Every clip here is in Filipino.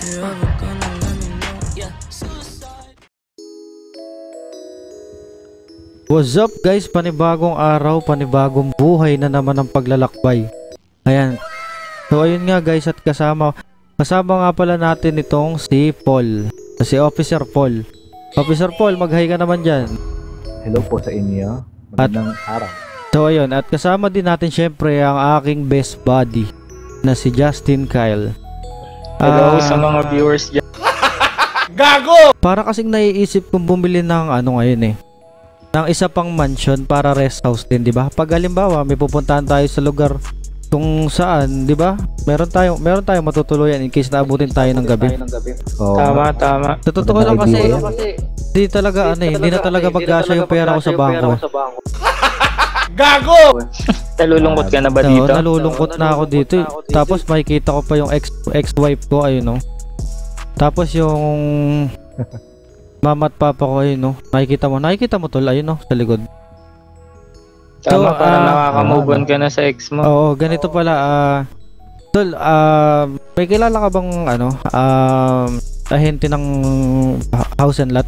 What's up guys, panibagong araw, panibagong buhay na naman ang paglalakbay. Ayan. So ayun nga guys, at kasama nga pala natin itong si Paul, si Officer Paul. Officer Paul, mag-hi ka naman dyan. Hello po sa inyo, magandang araw. So ayun, at kasama din natin syempre ang aking best buddy na si Justin Kyle. Hello sa mga viewers dyan. Gago! Para kasing naiisip kong bumili ng ano ngayon ng isa pang mansion para rest house din, di ba? Pag halimbawa may pupuntahan tayo sa lugar kung saan, di ba? Meron tayong matutuluyan in case na abutin tayo ng gabi. Oh, Tama. Sa totoo lang kasi hindi talaga hindi na talaga magkasya yung pera ko sa bangko. Gago! Nalulungkot ka na ba dito? Nalulungkot na ako dito. Tapos makikita ko pa yung ex-wife ko, ayun no. Tapos yung mama at papa ko, ayun no. Nakikita mo tol, ayun no, sa likod. Tama, parang nakaka-move on ka na sa ex mo. Oo, ganito pala. Tol, may kilala ka bang ahente ng house and lot?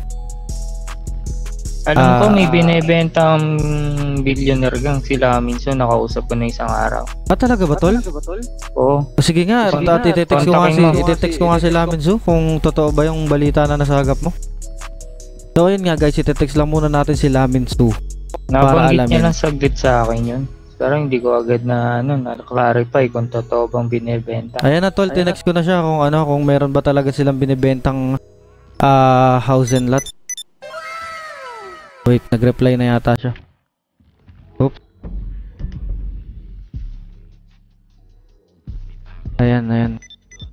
Alam ko may binebenta ang billionaire gang sila minsan, nakausap ko na isang araw. Talaga ba tol? Oo. Sige nga, itetext ko nga si Laminzu kung totoo ba yung balita na nasagap mo. So ayun nga guys, itetext lang muna natin si Laminzu. Nabanggit niya lang saglit sa akin yun. Pero hindi ko agad na na-clarify kung totoo bang binebenta. Ayan na tol, tinext ko na siya kung meron ba talaga silang binebentang house and lot. Wait, nag-reply na yata siya. Oops. Ayan.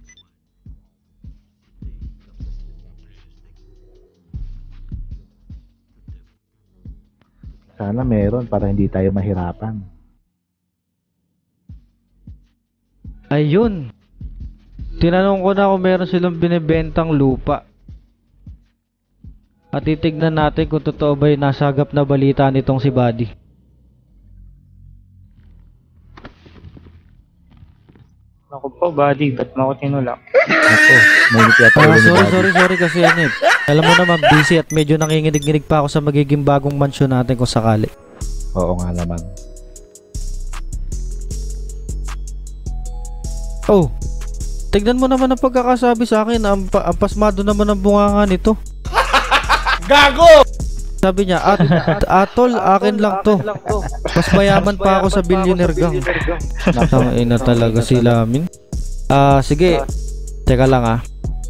sana meron para hindi tayo mahirapan. Ayun. Tinanong ko na kung meron silang binebentang lupa. At titignan natin kung totoo ba yung nasagap na balita nitong si Buddy. Ako po, Buddy, ba't mo ako tinulak? Sorry kasi alam mo naman, busy at medyo nanginginig-nginig pa ako sa magiging bagong mansion natin kung sakali. Oo nga naman. Oh, tignan mo naman ang pagkakasabi sa akin. Ang pasmado naman ang bunganga nito. Gago! Sabi niya, Atol, akin lang to. Mas mayaman pa ako sa billionaire gang. Nakangina talaga si Lamin. Sige. Teka lang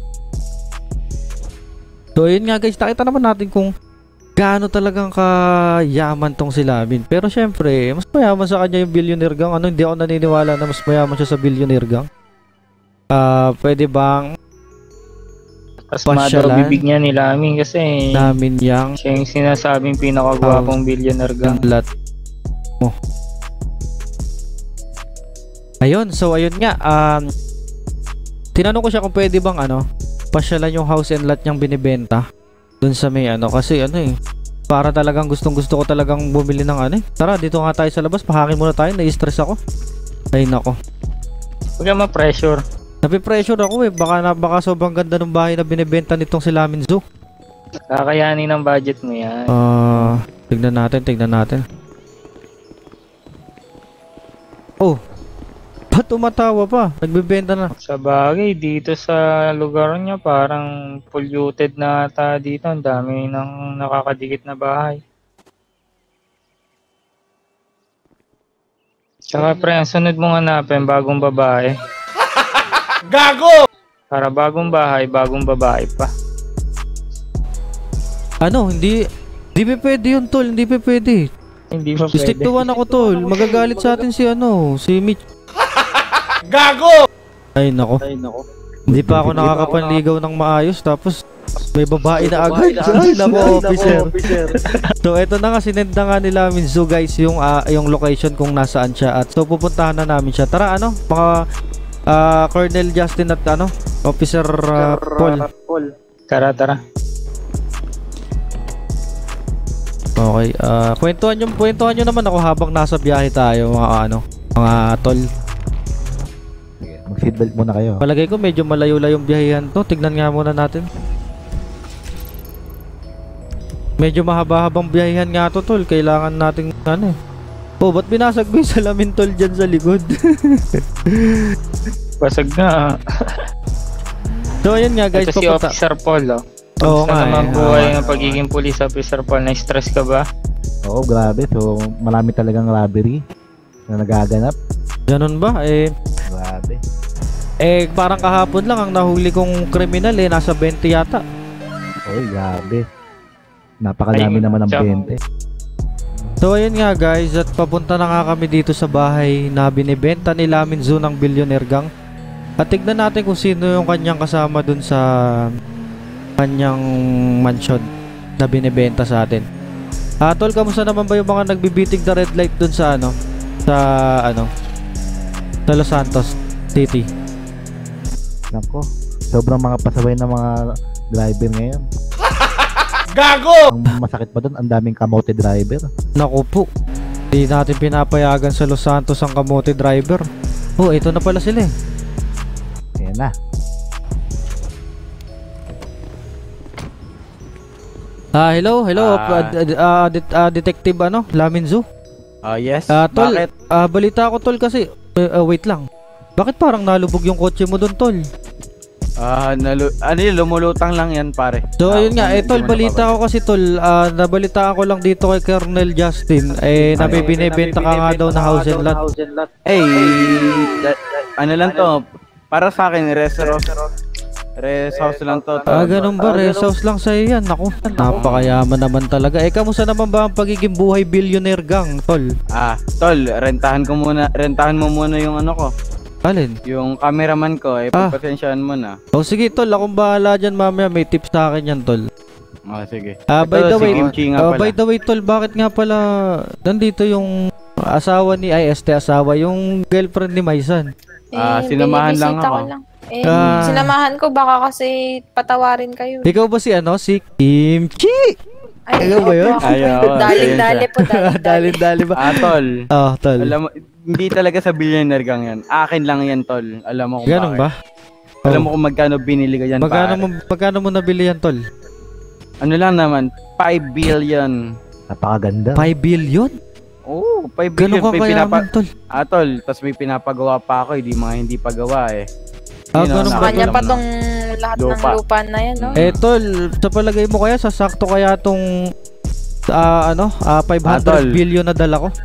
So yun nga guys, nakita naman natin kung gaano talagang kayaman tong si Lamin. Pero syempre, mas mayaman sa kanya yung billionaire gang. Hindi ako naniniwala na mas mayaman siya sa billionaire gang. Pwede bang pasmado bibig niya ni Lamin kasi namin yang siya yung sinasabing pinakagwapong billionaire gang. Ayun, so ayun nga, tinanong ko siya kung pwede bang pasyalan yung house and lot niyang binibenta dun sa may kasi para talagang gustong-gusto ko talagang bumili ng tara dito nga tayo sa labas, pahangin muna tayo, nai-stress ako. Ay nako, huwag ka ma-pressure. napipressure ako baka sobrang ganda ng bahay na binibenta nitong si Laminzu. Kakayanin ng budget mo yan. Tignan natin. Oh, ba't tumatawa pa? Nagbibenta na. Sa bagay, dito sa lugar niya parang polluted na ata dito. Ang dami ng nakakadikit na bahay. Tsaka pre, ang sunod mong hanapin, bagong babae. Gago! Para bagong bahay, bagong babae pa. Hindi pa pwede yun tol, hindi pa pwede. Hindi pa pwede. Stick to one ako tol, magagalit sa atin si Mitch. Gago! Ay nako. Hindi pa ako nakakapanligaw ng maayos tapos may babae na agad. Ay nako, officer. So eto na nga, sinend na nga nila Minzu guys yung location kung nasaan siya. At so pupuntahan na namin siya. Tara mga Colonel Justin at Officer Paul. Tara. Okay, kwentuhan nyo naman ako habang nasa biyahe tayo mga tol. mag-seatbelt muna kayo. Palagay ko medyo malayo-layong biyahehan to. Tignan nga muna natin. Medyo mahaba-habang biyahehan nga to, tol. Kailangan nating ano eh. Oh, ba't binasag mo yung salamin, tol, dyan sa likod? Basag na. So, ayun nga, guys. Ito si Officer Paul, oh. Oo nga naman eh. buhay ng pagiging police officer, Paul? Na-stress ka ba? Oo, grabe. So, marami talagang robbery na nagaganap. Ganun ba? Grabe. Parang kahapon lang ang nahuli kong kriminal eh. Nasa 20 yata. Oy, grabe. Napakadami Ay, naman ng tsaka- 20. So ayun nga guys, at papunta na nga kami dito sa bahay na binibenta ni Lamin Zoo ng Billionaire Gang. At tignan natin kung sino yung kanyang kasama dun sa kanyang mansion na binibenta sa atin. Tol, kamusta naman ba yung mga nagbibitig na red light dun sa sa Los Santos City? Nako, sobrang mga pasaway na mga driver ngayon. Gago! Ang masakit pa doon, ang daming kamote driver. Naku po, di natin pinapayagan sa Los Santos ang kamote driver. Oh, ito na pala sila eh. Ayan na. Hello, Detective Lamin Zoo. Yes, Tol, bakit? balita ko tol kasi, wait lang. Bakit parang nalubog yung kotse mo doon, tol? Ano yun, lumulutang lang yan, pare. So ayun nga, tol, hindi mo balita ko kasi tol, nabalitaan ko lang dito kay Colonel Justin, nabibinebenta ka nga daw na house and lot. Eh, ano lang to, para sa akin, rest house lang to. Ganun ba? Rest house lang sa'yo yan. Naku, napakayaman naman talaga. Kamusta naman ba ang pagiging buhay billionaire gang, tol? Tol, rentahan mo muna yung ano ko. Alin? Yung cameraman ko, pagpasensyahan mo na. Sige tol, akong bahala dyan mamaya. May tips sa akin yan, tol. Sige. By the Si way, Kimchi nga pala. by the way tol, bakit nga pala nandito yung asawa ni asawa, yung girlfriend ni Maisan? Sinamahan lang binibisita ako. ko lang. Sinamahan ko baka kasi patawarin kayo. Ikaw ba si Kimchi? Ay, Ikaw ba yun? opo. Ayaw, Dali-dali po, dali-dali. Dali ba? Tol. Tol. Alam mo, hindi talaga sa billionaire gang yan. Akin lang yan, tol. Alam mo kung Ganun bakit. ba? Alam mo kung magkano binili ko yan, Magkano mo nabili yan, tol? Ano lang naman, 5 billion. Napakaganda. 5 billion? Oo, 5 Ganun billion. ka kayaman, tol? Tol, tas may pinapagawa pa ako, hindi pagawa eh. Ganun Sa ba? kanya pa tong lahat ng lupa na yan, no? Tol, sa palagay mo kaya, sasakto kaya tong 500 Tol. billion na dala ko?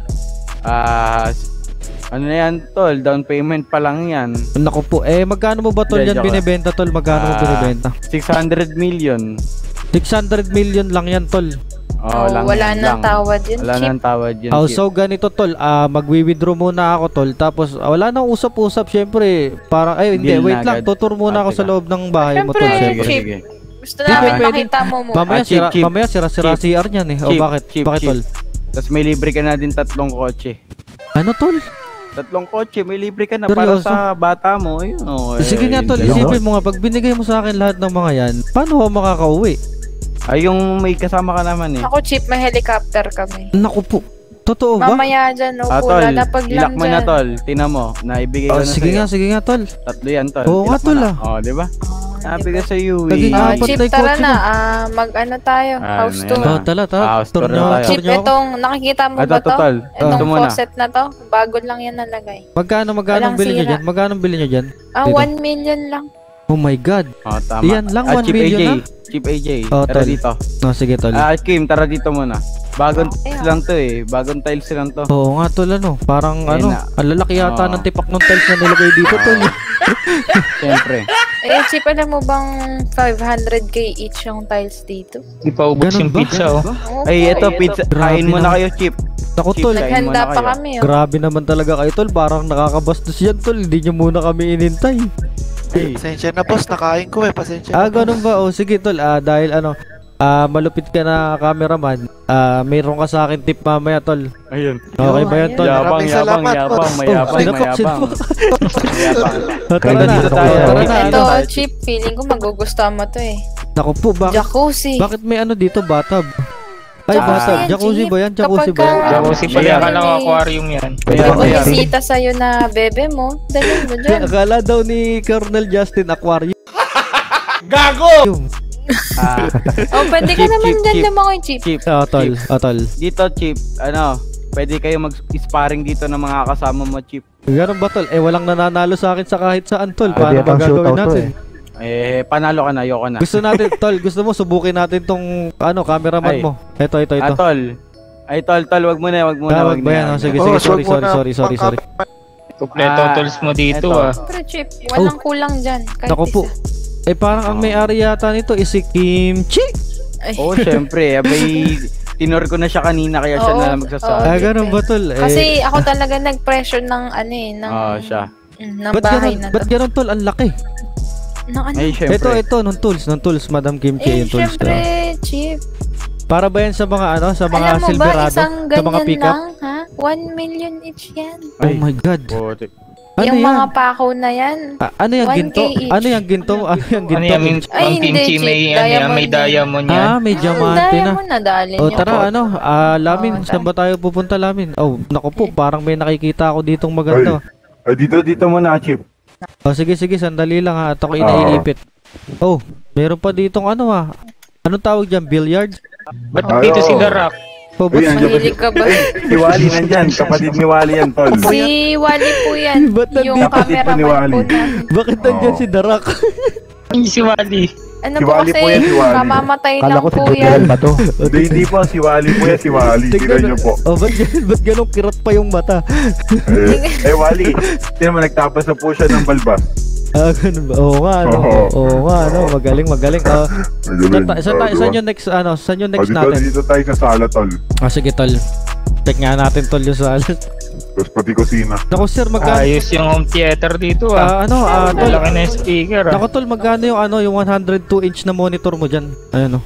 Ano na yan, tol? Down payment pa lang yan. Naku po, magkano mo ba tol Hindi, yan joke binibenta, tol? Magkano mo binibenta? 600 million. 600 million lang yan, tol. Wala nang tawad yun, Wala cheap. nang tawad yun. So ganito, tol, magwi-withdraw muna ako, tol. Tapos wala nang usap-usap, syempre. Parang, hindi, Deal wait na lang. agad. Tutur muna ako Teka. sa loob ng bahay mo, tol, Syempre, syempre. cheap. Sige. Gusto namin pwede. makita mo mo. cheap. Mamaya sira CR niyan eh. O Cheap, bakit? cheap, Bakit, cheap. tol? Tapos may libre ka na din 3 kotse. Ano, tol? 3 kotse, may libre ka na para Seryoso? sa bata mo. Yun, Sige nga, tol. ganun. Isipin mo nga, pag binigay mo sa akin lahat ng mga yan, paano ako makakauwi? Ay, yung may kasama ka naman eh. Ako cheap, may helicopter kami. Naku po. Totoo ba? Mamaya dyan, no? Tol, Lalapag ilak lang mo na, dyan. tol. Tina mo, naibigay ko na Sige nga, sa'yo. sige nga, tol. 3 yan, tol. Oo nga, Ilak mo tol, na. ah. Di ba? Sabi ko sa iyo Naging eh. apat Cheap, na yung tara kotse na. mo. Mag-ano tayo? House Ano tour. yan, Tala, House tour Tour na nyo, tayo. tour Cheap, nyo ako. itong nakikita mo ba to? total. Itong Ito muna. faucet na to, bago lang yan nalagay. Magkano Walang bili nyo sira. dyan? Magkano bili nyo dyan? Dito. 1 million lang. Oh my God. Tama. Yan lang, 1 Cheap million AJ. na? Cheap AJ. Oh, Tara tol. dito. Sige, tol. Kim, tara dito muna. Bagong Okay, tiles lang to eh. Bagong tiles lang to. Oo nga, tol, Parang, Ayun na. ang lalaki yata Oo. ng tipak ng tiles na nilagay dito, tol. Siyempre. Cheap, alam mo bang 500k each yung tiles dito? Di pa ubos Ganun yung ba? pizza, oh. Oo, Ay, ito pizza. Grabe Kain muna naman. kayo, Chip. Naku, Cheap tol. kain Naghanda muna pa kayo. kami, oh. Grabe naman talaga kayo, tol. Parang nakakabastos yan, tol. Hindi nyo muna kami inintay. Ay, Pasensya na boss, nakain ko pasensya na. Ganun ba? Sige, tol. Dahil malupit ka na cameraman, mayroon ka sa akin tip mamaya, tol. ayun. Okay ba yan, tol? Ayun. Yabang, Maraming yabang, salamat, yabang, boss. mayabang, Sinapak, mayabang. Mayabang. Tara Kaya na, dito tayo. tara na. Ito, ano? cheap, feeling ko magugustuhan mo to eh. Naku po, bakit Jacuzzi. may ano dito, bathtub? Ay, Jacuzzi basta, yan, jacuzzi Jeep. ba yan? Jacuzzi ba yan? Jacuzzi pala, Ayan, akala ko may- aquarium yan. May Ayan, ayan. bumisita sa'yo na bebe mo. Dalhin mo dyan. Akala daw ni Colonel Justin Aquarium. Oh, pwede ka Jeep, naman Jeep, dyan Jeep. lumangoy, Jeep. Chip. Tol. Tol. Dito, Chip. Pwede kayo mag-sparring dito ng mga kasama mo, Chip. Ganun ba, tol? Walang nananalo sa akin sa kahit saan, tol. Pwede Paano ba pang gagawin shootout to natin? Panalo ka na, ayoko na. Gusto natin, tol, gusto mo subukin natin tong cameraman Ay. mo. Ito. Tol. Tol, wag mo na. Tawag ba yan? Oh, sige, Oo, sorry. wag mo na Kompleto tools mo dito eto. Pero, Jeep, walang kulang dyan. Kahit Naku po. isa. Parang ang may-ari yata nito is si Kimchi. Ay. Oo, syempre. Abay, tinor ko na siya kanina kaya siya Oo, na oo. magsasabi. Ganun ba, tol? Kasi ako talaga nag-pressure ng ng, Siya. ng Ba't bahay ganun, na ba't to. ganun, tol? Ang laki. Ng ano? Ay, syempre. Ito, nung tools, Madam Kimchi, yung tools syempre, na. Chief. Para ba yan sa mga sa mga Alam mo ba, Silverado? isang Sa mga ganyan pickup? lang, ha? 1 million each yan. Oh my God. Putik. Ano yung yan? mga pako na yan. Ano yung 1K ginto? each. Ano yung ginto? Ano yung Ano ginto? yan, Ay, ang hindi, kimchi Chief. may, may diamond yan. May diamante na. Diamond na dali O niyo. tara, Lamin, Oo, saan ba tayo pupunta, Lamin? Oh, naku po, parang may nakikita ako ditong maganda. Dito muna, Chip. Oh, sige, sandali lang ha, at ako iniipit. Oh, meron pa ditong anong tawag dyan, billiard? Ba't dito si The Rock? Oh, ba't Uy, nandiyan ba Mahilig ka ba? Si Wally nandyan, kapatid ni Wally yan, tol. Si Wally po yan. Ba't Yung nandito? Kapatid po ni cameraman po Wally. namin. bakit nandiyan si Darak? Si Wally. Ano Si po Wally kasi, po yan, si Wally. mamamatay Kala lang ko si po Joel yan. ba to? Hindi po, si Wally po yan, si Wally. Tignan niyo po. Oh, ba't ganun kirot pa yung mata? Wally, tignan mo, nagtapas na po siya ng balbas. Ganun ba? Oo nga, magaling. Magaling. Saan yung next, saan yung next natin? Dito tayo sa sala, tol. Sige, tol. Check nga natin, tol, yung sa Tapos pati kusina. Naku, sir, magkano? Ayos yung home theater dito tol. Laki na yung speaker Naku, tol, magkano yung yung 102-inch na monitor mo dyan? Ayun,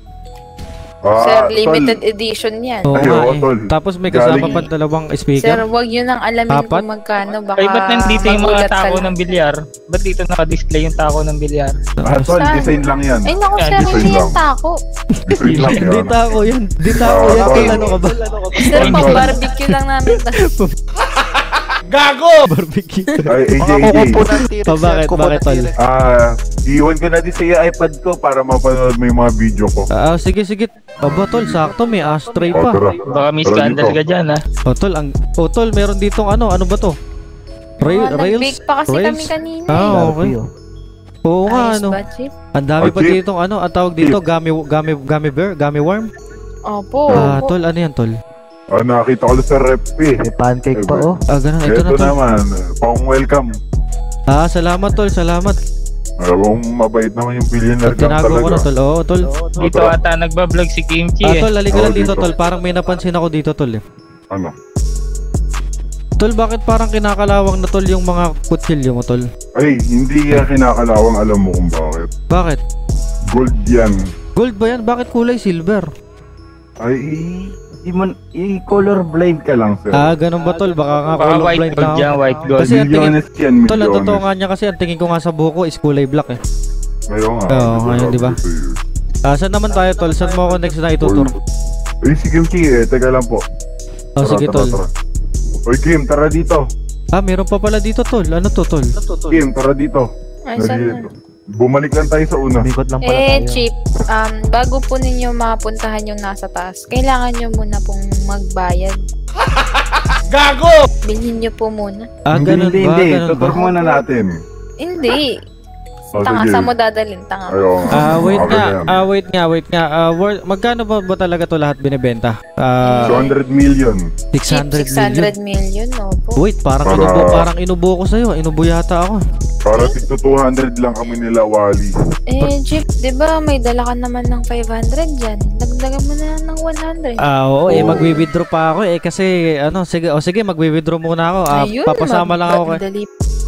Sir, limited edition yan. Oo Ay, nga oo, eh. tol. Tapos may kasama Galing. pa dalawang Sir, speaker. wag yun ang alamin Apat? kung magkano. Baka Ay, ba't nandito yung mga magulat ka tako lang. ng bilyar? Ba't dito naka-display yung tako ng bilyar? Tol, Saan? design lang yan. Ay, naku, Yan, sir, design hindi lang. yan tako. Design lang yan. Dita ako yan. Dita ako yan. Tol. Tol, ano ka ba? Sir, pang barbecue lang namin. Barbecue. Ay, AJ, Mga AJ. kuko ng tiris. Oh, bakit? kuko Bakit, ng tol? tiris. Iwan ko na din sa iyo iPad ko para mapanood mo yung mga video ko. Sige. Aba, tol, sakto. May ashtray pa. Tara. Baka may Tara scandal dito. ka dyan, ha? Tol, meron ditong ano ba to? Rails? Nag-bake pa kasi Rails? kami kanina. Okay. Oo nga, Ayos ba, Chief? Ang dami pa Chip. ditong ang tawag dito, gummy worm? Opo, opo. Tol, ano yan, tol? Nakita ko lang sa rep eh. May pancake pa oh. Ganun, ito na, Ito tol. naman, pang welcome. Salamat, tol, salamat. Alam mo, mabait naman yung billionaire gang Tinago ko talaga. na, tol. Oo, tol. Dito ata nagbablog si Kimchi, eh. Tol, halika lang Oo, dito, dito. tol. Parang may napansin ako dito, tol. Ano? Tol, bakit parang kinakalawang na, tol, yung mga kutsilyo mo, tol? Ay, hindi yan kinakalawang, alam mo kung bakit. Bakit? Gold yan. Gold ba yan? Bakit kulay silver? Ay, i-color blind ka lang, sir. Ganun ba, tol? Baka nga Baka color white blind gold na dyan, ako. white gold. Kasi ang tingin- Milyones yan, Tol, ang totoo milyones. nga niya kasi, ang tingin ko nga sa buko is kulay black eh. Ayaw nga. Oo, ngayon, di ba? Saan naman tayo, tol? Saan mo ako next na itutur? Ay, si Kimchi teka lang po. Sige, tol. Oy, Kim, tara dito. Meron pa pala dito, tol. Ano to, tol? Kim, tara dito. Ay, saan Nandito. na? Bumalik lang tayo sa una. Bikot lang pala tayo. Chief, bago po ninyo mapuntahan yung nasa taas, kailangan nyo muna pong magbayad. Gago! Bilhin nyo po muna. Ganun ba? Hindi. Ganun ba? Tutur muna natin. Hindi. O, Tanga, sige. saan mo dadalhin? Tanga. Ayaw nga. Wait nga. Magkano ba talaga to lahat binibenta? 200 million. 600 million. 600 million, opo. Wait, parang inubo ko sa'yo. Inubo yata ako. Para tigto 200 lang kami nila, Wally. Jeep, di ba may dala ka naman ng 500 dyan? Dagdagan mo na ng 100. Oo, magwi-withdraw pa ako kasi sige, magwi-withdraw muna ako. Papasama lang ako. Dali.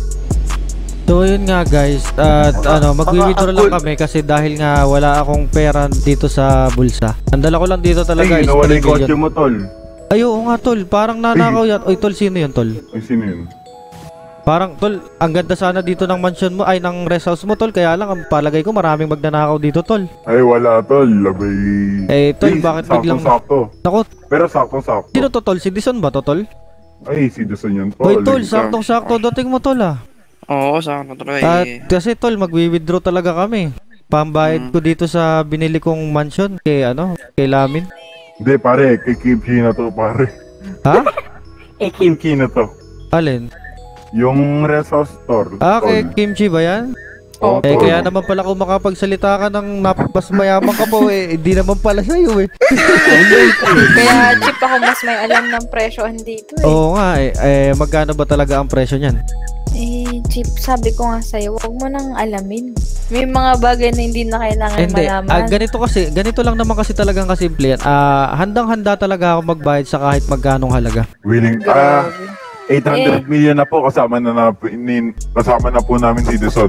So yun nga guys, at magwi-withdraw lang kami kasi dahil nga wala akong pera dito sa bulsa. Ang dala ko lang dito talaga Ay, is nawala 3 yung kotse million. mo, tol. Ay, oo nga, tol, parang nanakaw yan. Oy, tol, sino yun, tol? Ay, sino yun? Parang tol, ang ganda sana dito ng mansion mo ay ng rest house mo tol, kaya lang ang palagay ko maraming magnanakaw dito tol. Ay, wala tol. Labay. Eh tol, bakit biglang... Sakto. Naku, Pero sakto-sakto. sino to tol? Si Dison ba to tol? Ay, si Duson yun tol. Hoy tol, saktong-sakto dating mo tol ah. Oo, sakto tuloy. At kasi tol, magwi-withdraw talaga kami. Pambayad ko dito sa binili kong mansion kay kay Lamin. Hindi pare, kay Kimchi na to pare. Ha? Kay Kimchi na to. Alin? Yung rest house store. Kay Kimchi ba yan? Oo, Eh tol. kaya naman pala kung makapagsalita ka ng mas mayaman ka po hindi naman pala sa'yo eh. Kaya cheap ako, mas may alam ng presyohan dito eh. Oo nga magkano ba talaga ang presyo niyan? Eh, cheap, sabi ko nga sa'yo, huwag mo nang alamin. May mga bagay na hindi na kailangan Hindi, malaman. ganito lang naman kasi talagang kasimple yan. Handang-handa talaga ako magbayad sa kahit magkanong halaga. Willing. Grabe. 800 million na po kasama na po namin si Duson.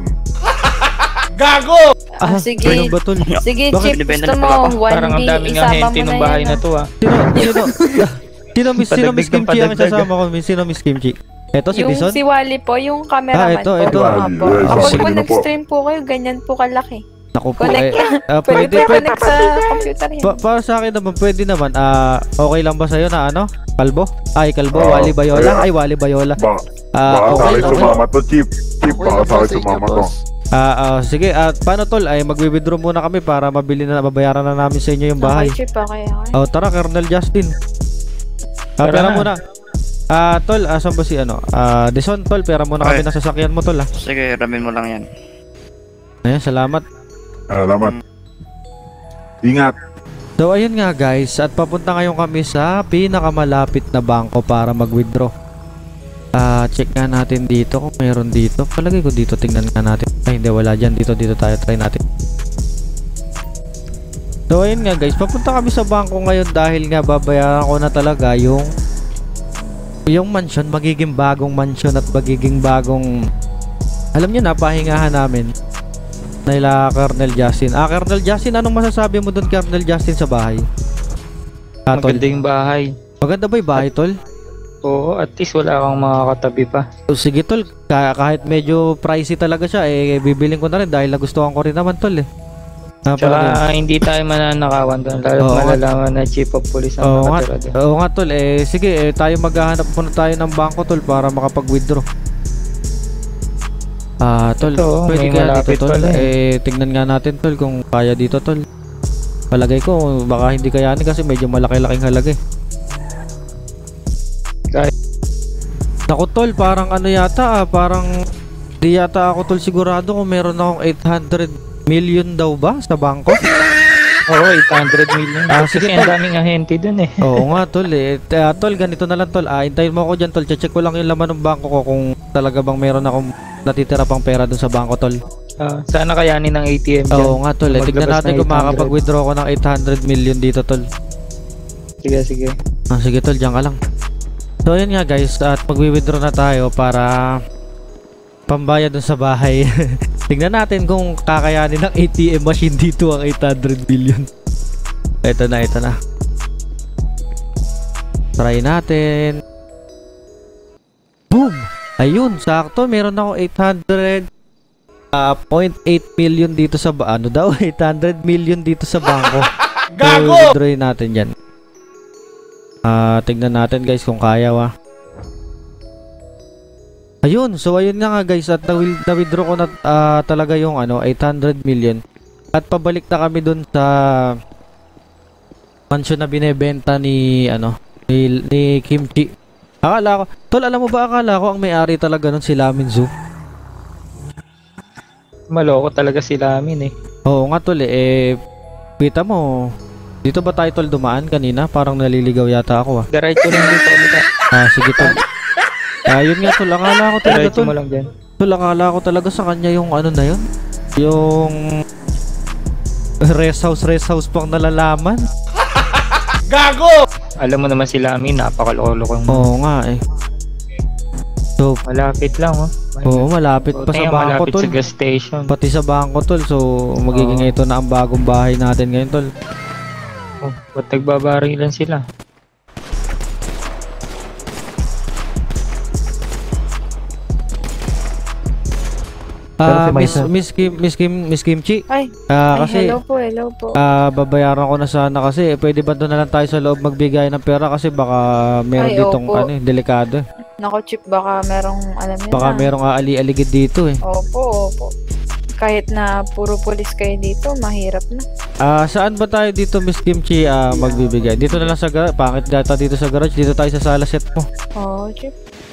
Sige. Ganun ba tol? Sige, Bakit? cheap, Depende gusto na pala mo, Parang ang 1D, daming isama ahente mo ng na bahay yan. na to ah. Sino Miss Padagdag ng Kimchi ang padagdag. kasama ko? Sino Miss Kimchi? Eto si Yung Dison? si Wally po, yung cameraman ito. po. Wally, Opo. Wally. Kapag Sige po na po. nag-stream po kayo, ganyan po kalaki. Naku po Connect pwede. Pwede po connect sa computer yan. Para sa akin naman, pwede naman. Okay lang ba sa'yo na Kalbo? Kalbo, Ah, Wally Bayola. kaya- Ay, Wally Bayola. Baka Okay, sa akin okay. sumama to, Chip. Chip, baka sa akin sumama to. Sige, at paano tol? Ay magwi-withdraw muna kami para mabayaran na namin sa inyo yung bahay. Okay, cheap, okay. Tara, Colonel Justin. Tara Pera na. muna. Tol, asan ba si Dison, tol, pera muna kami Okay. ng sasakyan mo, tol, Sige, ramin mo lang yan. Ayan, salamat. Salamat. Ingat. So, ayun nga guys, at papunta ngayon kami sa pinakamalapit na bangko para mag-withdraw. Check nga natin dito kung mayroon dito. Palagay ko dito, tingnan nga natin. Ay, hindi, wala dyan. Dito tayo, try natin. So, ayun nga guys, papunta kami sa bangko ngayon dahil nga babayaran ko na talaga yung mansion, magiging bagong mansion at magiging bagong, alam niyo na, pahingahan namin nila Colonel Justin. Colonel Justin, anong masasabi mo doon, Colonel Justin, sa bahay? Tol, Maganda yung bahay. maganda ba yung bahay, tol? Oo, at least wala kang makakatabi pa. So, sige, tol, kahit medyo pricey talaga siya, bibiling ko na rin dahil nagustuhan ko rin naman, tol, Tsaka hindi tayo mananakawan doon. Lalo't Oo. malalaman na chief of police ang Oo nga, nakatira doon. oo nga, tol, sige, tayo maghahanap muna tayo ng bangko, tol, para makapag-withdraw. Tol, Ito, pwede may kaya malapit dito, tol, pala tingnan nga natin, tol, kung kaya dito, tol. Palagay ko, baka hindi kayanin kasi medyo malaki-laking halaga Kahit- Naku, tol, parang yata, parang di yata ako, tol, sigurado kung meron akong 800 million daw ba sa bangko? Oo, 800 million. Sige, Kasi ang tol. daming ahente doon eh. Oo nga, tol, tol, ganito na lang, tol. Hintayin mo ako dyan, tol. Check ko lang yung laman ng bangko ko kung talaga bang meron akong natitira pang pera dun sa bangko, tol. Sana kayanin ng ATM dyan. Oo nga, tol. Tignan Maglabas natin ng kung 800. makakapag-withdraw ko ng 800 million dito, tol. Sige. Sige, tol, dyan ka lang. So, ayun nga, guys. At magwi-withdraw na tayo para pambayad dun sa bahay. Tingnan natin kung kakayanin ng ATM machine dito ang 800 billion. Ito na. Try natin. Boom! Ayun, sakto. Meron ako 800.8 million dito sa 800 million dito sa bangko. Gago! So, withdraw natin yan. Tingnan natin guys kung kaya Ayun, so ayun na nga guys, at na-withdraw ko na talaga yung 800 million. At pabalik na kami dun sa mansion na binebenta ni Kimchi. Akala ko, tol, alam mo ba, akala ko ang may-ari talaga nun si Lamin Zoo. Maloko talaga sila amin eh. Oo nga, tol, kita mo, dito ba tayo, tol, dumaan kanina? Parang naliligaw yata ako Diretso lang dito ulit. Sige, tol. Yun nga, tol, akala ko talaga, Diretso tol. mo lang dyan. Tol, akala ko talaga sa kanya yung na yun. Yung rest house pang nalalaman. Gago! Alam mo naman sila amin, napakaloko-loko. Oo nga So, Malapit lang oo, malapit pa sa bangko, malapit tol. sa gas station. Pati sa bangko, tol. So, magiging ito na ang bagong bahay natin ngayon, tol. Ba't nagbabarilan sila? si Miss, Maisa. Miss Kimchi. Ay, Kasi hello po, hello po. babayaran ko na sana kasi pwede ba doon na lang tayo sa loob magbigay ng pera kasi baka meron Ay, ditong opo. delikado. Nako, Chip, baka merong, alam niyo Baka na. merong aali-aligid dito eh. Opo, opo. Kahit na puro pulis kayo dito, mahirap na. Saan ba tayo dito, Miss Kimchi, magbibigay? Dito na lang sa garage. Pangit data dito sa garage. Dito tayo sa sala set mo. Oo, Chip.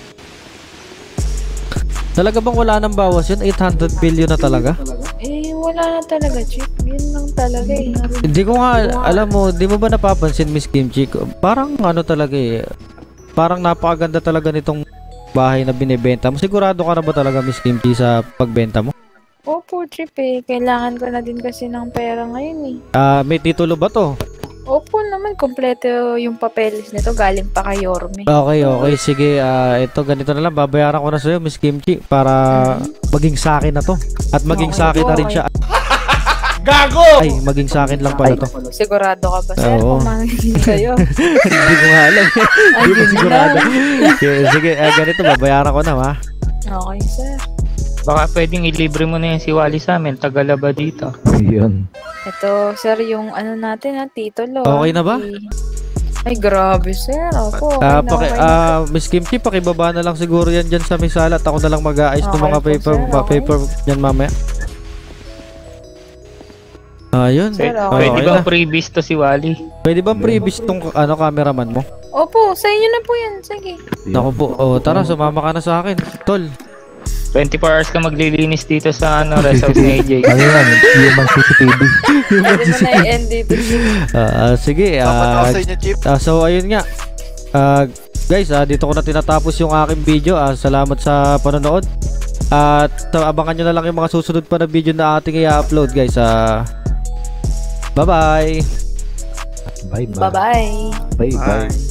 Talaga bang wala nang bawas yun? 800 billion na talaga? Eh, wala na talaga, Chip. Yun lang talaga eh. Hindi ko nga, alam mo, di mo ba napapansin, Miss Kimchi? Parang ano talaga eh. Parang napakaganda talaga nitong bahay na binibenta mo. Sigurado ka na ba talaga, Miss Kimchi, sa pagbenta mo? Opo, Chip eh. Kailangan ko na din kasi ng pera ngayon eh. May titulo ba to? Opo naman, kompleto yung papeles nito. Galing pa kay Yorme. Okay. Sige, ito ganito na lang. Babayaran ko na sa'yo, Miss Kimchi, para maging sa akin na to. At maging Okay sa akin po, na rin okay. siya. Gago! Ay, maging sa akin lang pala to. Sigurado ka ba, sir? Oo. Kung mangingin sa'yo. Hindi ko nga alam. Hindi ko yun sigurado. lang. Sige, ganito, babayaran ko na, ha? Okay, sir. Baka pwedeng ilibre mo na yan si Wally sa amin. Tagalaba dito. Yun. Ito, sir, yung ano natin ha, titulo. Okay na ba? Ay, grabe, sir. Opo, okay na, okay na. Miss Kimchi, pakibaba na lang siguro yan dyan sa may sala at ako na lang mag-aayos ng Okay mga po, paper, sir, okay. paper yan mamaya. Ayun. Sir, okay. Pwede Okay bang na. freebies to si Wally? Pwede bang previous tong cameraman mo? Opo, sa inyo na po yan. Sige. Naku po. Tara, sumama ka na sa akin. Tol. 24 hours ka maglilinis dito sa rest house ni AJ. Ano yan? Human CCTV. Pwede mo na i-end dito, Chip. Sige. Dapat ako sa inyo, Chip. So, ayun nga. Guys, dito ko na tinatapos yung aking video. Salamat sa panonood. At abangan nyo na lang yung mga susunod pa na video na ating i-upload, guys. Bye-bye. Bye-bye. Bye-bye. Bye-bye.